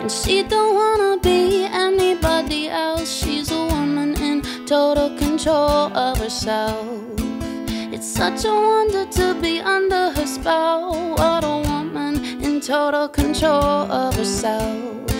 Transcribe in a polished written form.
And she don't wanna be anybody else. She's a woman in total control of herself. It's such a wonder to be under her spell. What a woman in total control of herself.